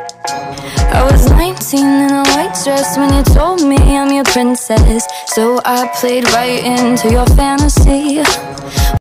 I was 19 in a white dress when you told me I'm your princess, so I played right into your fantasy.